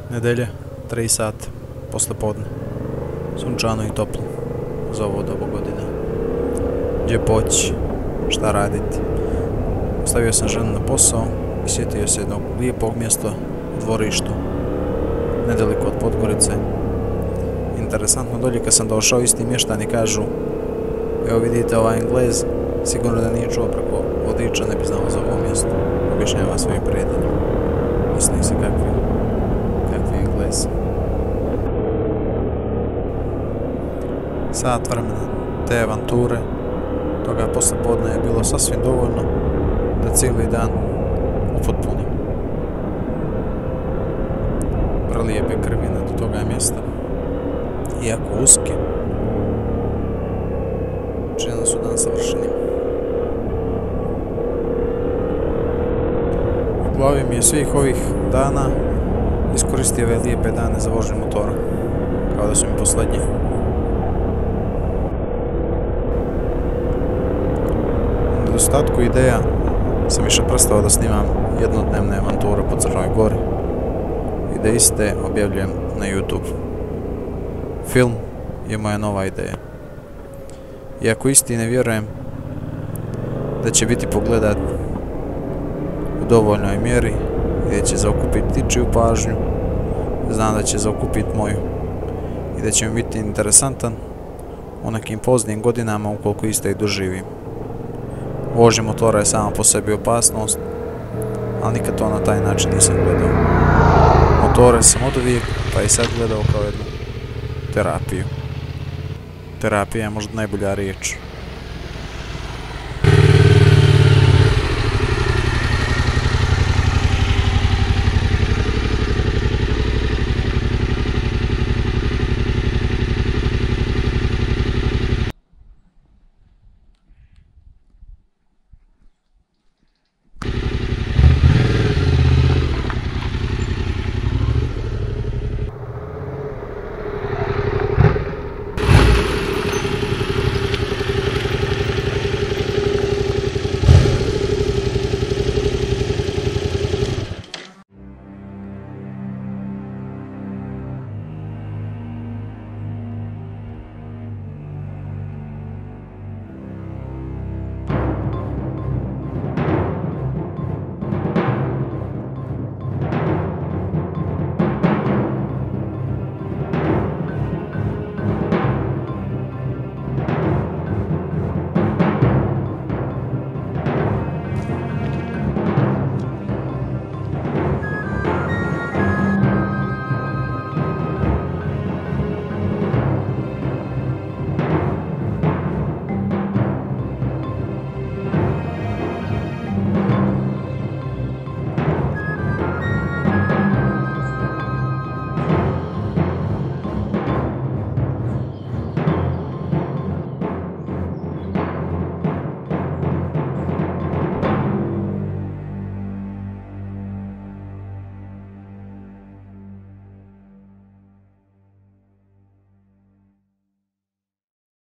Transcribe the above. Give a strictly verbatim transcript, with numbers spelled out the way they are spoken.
Nedelja, tri sata, posle podne. Sunčano i toplo za ovo dobu godine. Gdje poći, šta raditi. Ostavio sam ženu na posao i sjetio se jednog lijepog mjesta u dvorištu, nedaleko od Podgorice. Interesantno, dolje kad sam došao, isti mještani kažu: evo vidite, ovaj Englez sigurno da nije čuo preko vodiča, ne bi znao za ovo mjesto. Objašnjava svojim prijateljima. Misli se kakvi, kakvi Englez. Sat vremena te avanture, toga posle podne je bilo sasvim dovoljno da cijeli dan upotpunim. Prelijepe krvine do toga mjesta, iako uske, činili su dan savršenim. U glavi mi je svih ovih dana iskoristio ove lijepe dane za vožnju motora, kao da su mi posljednji. U nedostatku ideja sam više prestao da snimam jednodnevne avanture po Crnoj Gori i da iste objavljujem na YouTube. Film je moja nova ideja. Iako isti ne vjerujem da će biti pogledat u dovoljnoj mjeri i da će zaokupiti tičiju pažnju, znam da će zaokupiti moju i da će mi biti interesantan u nekim poznijim godinama ukoliko iste i doživim. Vožnja motora je sama po sebi opasnost, ali nikad to na taj način nisam gledao. Motore sam od uvijek, pa i sad gledao kao jednu terapiju. Terapija je možda najbolja riječ.